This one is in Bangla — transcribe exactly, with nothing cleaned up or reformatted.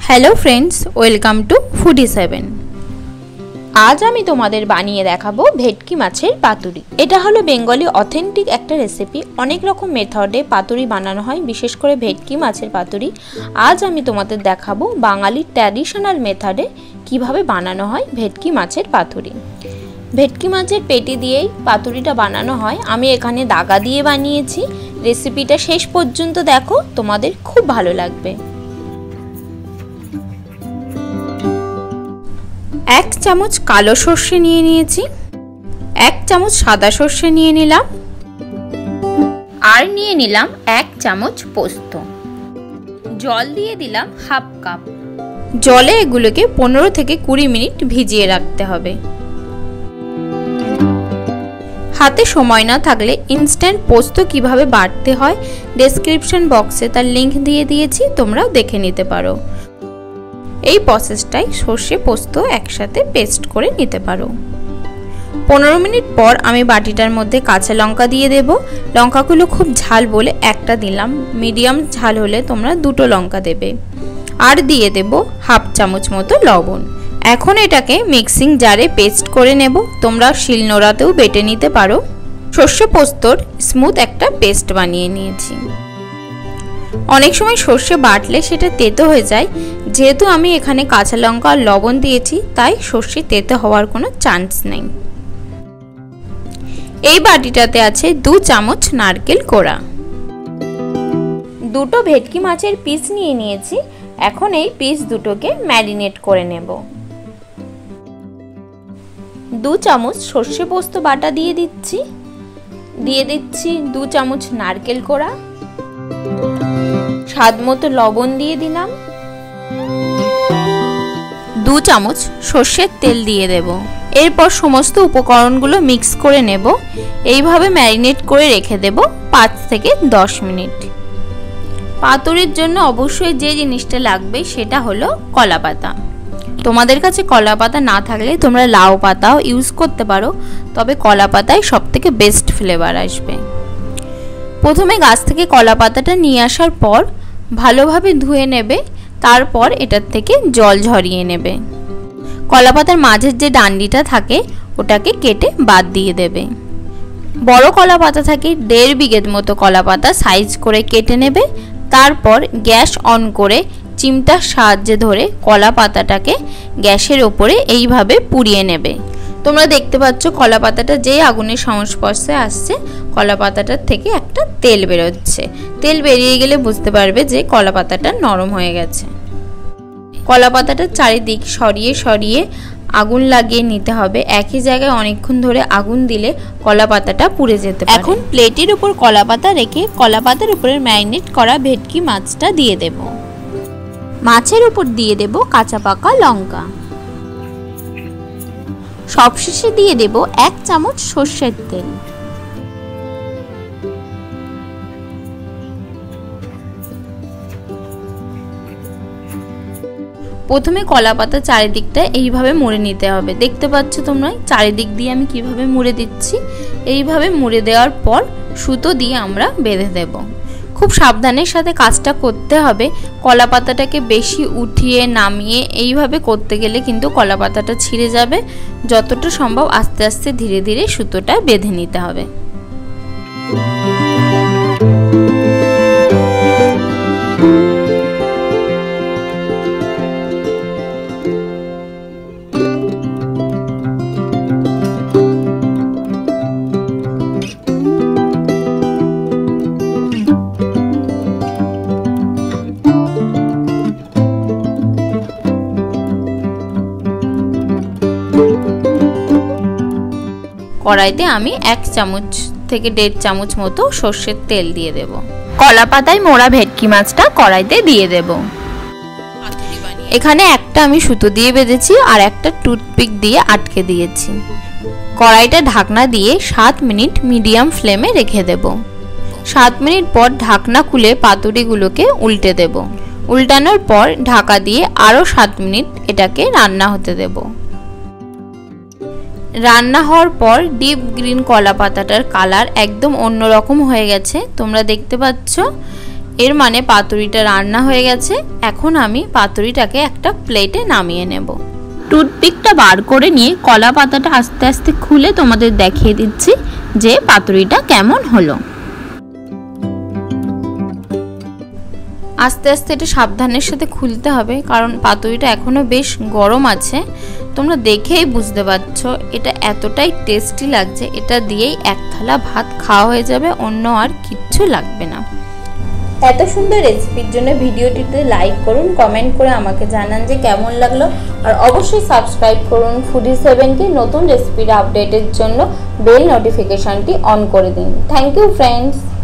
Hello friends, welcome to foodie seven. आज आमी तोमादेर बानिये देखाबो भेटकी माछेर पातुरी। एटा हलो बेंगली अथेंटिक एकटा रेसिपि। अनेक रकम मेथडे पातुरी बानानो हय, विशेष करे भेटकी माछेर पातुरी। आज आमी तोमादेर देखाबो बांगाली ट्र्याडिशनल मेथडे किभाबे बानानो हय भेटकी माछेर पातुरी। भेटकी माछेर पेटी दिएई पातुरिटा बानानो हय। आमी एखाने दागा दिए बानिয়েছি। रेसिपिटा शेष पर्यन्त देखो, तोमादेर खूब भालो लागबे। एक चामच कालो सर्षे निये निয়েছি, एक चामच सादा सर्षे निये निलाम, आर निये निलाम एक चामच पोस्त। जल दिए दिलाम हाफ कप। जले एगुलोके पंद्रह থেকে কুড়ি मिनट भिजिए राखते हबे। हाथे समय ना थाकले इन्स्टैंट पोस्त किभाबे बाटते हय डेसक्रिप्शन बक्से तार लिंक दिए दिएछि, तोमराও देखे निते पारो। এই প্রসেসটাই সরষে পোস্ত একসাথে পেস্ট করে নিতে পারো। পনেরো মিনিট পর আমি বাটিটার মধ্যে কাঁচা লঙ্কা দিয়ে দেব। লঙ্কাগুলো খুব ঝাল বলে একটা দিলাম, মিডিয়াম ঝাল হলে তোমরা দুটো লঙ্কা দেবে। আর দিয়ে দেব হাফ চামচ মতো লবণ। এখন এটাকে মিক্সিং জারে পেস্ট করে নেব। তোমরা শিলনোড়াতেও বেটে নিতে পারো। সরষে পোস্তর স্মুথ একটা পেস্ট বানিয়ে নিয়েছি। অনেক সময় সরষে বাটলে সেটা তেতো হয়ে যায়, যেহেতু আমি এখানে কাঁচা লঙ্কা আর লবণ দিয়েছি তাই সরষে তেতো হওয়ার কোনো চান্স নেই। এই বাটিটাতে আছে দু চামচ নারকেল কোড়া। দুটো ভেটকি মাছের পিস নিয়ে নিয়েছি। এখন এই পিস দুটোকে ম্যারিনেট করে নেব। দু চামচ সরষে পোস্ত বাটা দিয়ে দিচ্ছি। দিয়ে দিচ্ছি দু চামচ নারকেল কোড়া। স্বাদ মতো লবণ দিয়ে দিলাম। দু চামচ সরষের তেল দিয়ে দেব। এরপর সমস্ত উপকরণগুলো মিক্স করে নেব। এইভাবে ম্যারিনেট করে রেখে দেব পাঁচ থেকে দশ মিনিট। পাতুরির জন্য অবশ্যই যে জিনিসটা লাগবে সেটা হলো কলা পাতা। তোমাদের কাছে কলা পাতা না থাকলে তোমরা লাউ পাতাও ইউজ করতে পারো, তবে কলা পাতায় সবথেকে বেস্ট ফ্লেভার আসবে। প্রথমে গাছ থেকে কলা পাতাটা নিয়ে আসার পর ভালোভাবে ধুয়ে নেবে, তারপর এটার থেকে জল ঝরিয়ে নেবে। কলা পাতার মাঝের যে ডান্ডিটা থাকে ওটাকে কেটে বাদ দিয়ে দেবে। বড় কলা পাতা থাকে দেড় বিঘের মতো কলা পাতা সাইজ করে কেটে নেবে। তারপর গ্যাস অন করে চিমটার সাহায্যে ধরে কলা পাতাটাকে গ্যাসের ওপরে এইভাবে পুড়িয়ে নেবে। তোমরা দেখতে পাচ্ছ কলা পাতাটা যে আগুনের সংস্পর্শে আসছে কলা পাতাটার থেকে একটা তেল বেরোচ্ছে। তেল বেরিয়ে গেলে বুঝতে পারবে যে কলা পাতাটা নরম হয়ে গেছে। কলা পাতাটার চারিদিক সরিয়ে সরিয়ে আগুন লাগিয়ে নিতে হবে। একই জায়গায় অনেকক্ষণ ধরে আগুন দিলে কলা পাতাটা পুড়ে যেতে পারে। এখন প্লেটের উপর কলা পাতা রেখে কলা পাতার উপরে ম্যারিনেট করা ভেটকি মাছটা দিয়ে দেব। মাছের উপর দিয়ে দেব কাঁচা পাকা লঙ্কা। সবশেষে দিয়ে দেব এক চামচ সরষের তেল। প্রথমে কলা পাতা চারিদিকটা এইভাবে মুড়ে নিতে হবে। দেখতে পাচ্ছ তোমরা চারিদিক দিয়ে আমি কিভাবে মুড়ে দিচ্ছি। এইভাবে মুড়ে দেওয়ার পর সুতো দিয়ে আমরা বেঁধে দেব। খুব সাবধানের সাথে কাজটা করতে হবে। কলা পাতাটাকে বেশি উঠিয়ে নামিয়ে এইভাবে করতে গেলে কিন্তু কলা পাতাটা ছিঁড়ে যাবে। যতটা সম্ভব আস্তে আস্তে ধীরে ধীরে সুতোটা বেঁধে নিতে হবে। কড়াইতে আমি এক চামচ থেকে দেড় চামচ মতো সরষের তেল দিয়ে দেব। কলা পাতায় মোড়া ভেটকি মাছটা কড়াইতে দিয়ে দেব। এখানে একটা আমি সুতো দিয়ে বেঁধেছি আর একটা টুথপিক দিয়ে আটকে দিয়েছি। কড়াইটা ঢাকনা দিয়ে সাত মিনিট মিডিয়াম ফ্লেমে রেখে দেব। সাত মিনিট পর ঢাকনা খুলে পাতুরিগুলোকে উল্টে দেব। উল্টানোর পর ঢাকা দিয়ে আরও সাত মিনিট এটাকে রান্না হতে দেব। রান্না হওয়ার পর ডিপ গ্রিন কলা পাতাটার কালার একদম অন্যরকম হয়ে গেছে। তোমরা দেখতে পাচ্ছ এর মানে পাতুরিটা রান্না হয়ে গেছে। এখন আমি পাতুরিটাকে একটা প্লেটে নামিয়ে নেব। টুথপিকটা বার করে নিয়ে কলা পাতাটা আস্তে আস্তে খুলে তোমাদের দেখিয়ে দিচ্ছি যে পাতুরিটা কেমন হলো। আস্তে আস্তে এটা সাবধানের সাথে খুলতে হবে, কারণ পাতুরিটা এখনো বেশ গরম আছে। তোমরা দেখেই বুঝতে পারছো এটা এতটাই টেস্টি লাগছে, এটা দিয়েই এক থালা ভাত খাওয়া হয়ে যাবে, অন্য আর কিচ্ছু লাগবে না। এত সুন্দর রেসিপির জন্য ভিডিওটিতে লাইক করুন, কমেন্ট করে আমাকে জানান যে কেমন লাগলো, আর অবশ্যই সাবস্ক্রাইব করুন ফুডি সেভেনকে। নতুন রেসিপির আপডেটের জন্য বেল নোটিফিকেশনটি অন করে দিন। Thank you friends.